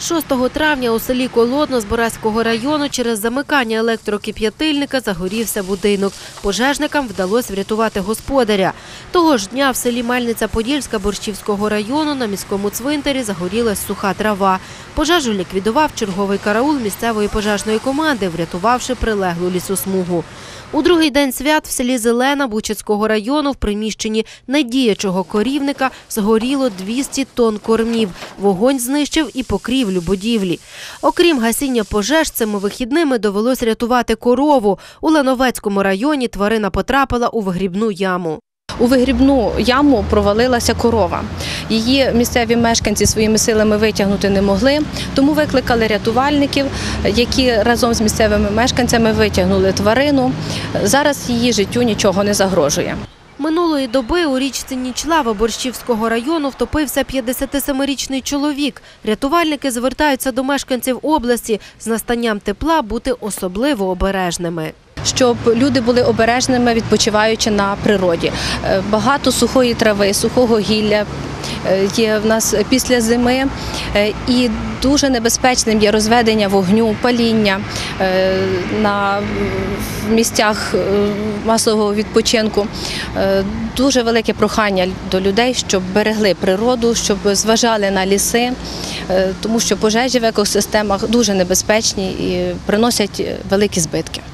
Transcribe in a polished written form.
6 травня у селі Колодно Збаразького району через замикання електрокип'ятильника загорівся будинок. Пожежникам вдалося врятувати господаря. Того ж дня в селі Мельниця-Подільська Борщівського району на міському цвинтарі загорілась суха трава. Пожежу ліквідував черговий караул місцевої пожежної команди, врятувавши прилеглу лісосмугу. У другий день свят в селі Зелена Бучацького району в приміщенні недіячого корівника згоріло 200 тонн кормів. Вогонь знищив і покрівлю будівлі. Окрім гасіння пожеж, цими вихідними довелось рятувати корову. У Лановецькому районі тварина потрапила у вигрібну яму. У вигрібну яму провалилася корова. Її місцеві мешканці своїми силами витягнути не могли, тому викликали рятувальників, які разом з місцевими мешканцями витягнули тварину. Зараз її життю нічого не загрожує. Минулої доби у річці Нічлава Борщівського району втопився 57-річний чоловік. Рятувальники звертаються до мешканців області з настанням тепла бути особливо обережними. Щоб люди були обережними, відпочиваючи на природі. Багато сухої трави, сухого гілля є в нас після зими, і дуже небезпечним є розведення вогню, паління на місцях масового відпочинку. Дуже велике прохання до людей, щоб берегли природу, щоб зважали на ліси, тому що пожежі в екосистемах дуже небезпечні і приносять великі збитки.